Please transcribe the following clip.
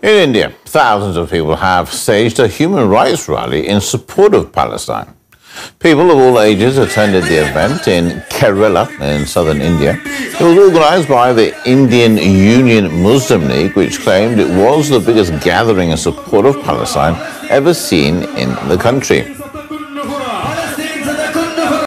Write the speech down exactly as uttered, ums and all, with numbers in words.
In India, thousands of people have staged a human rights rally in support of Palestine. People of all ages attended the event in Kerala in southern India. It was organized by the Indian Union Muslim League, which claimed it was the biggest gathering in support of Palestine ever seen in the country.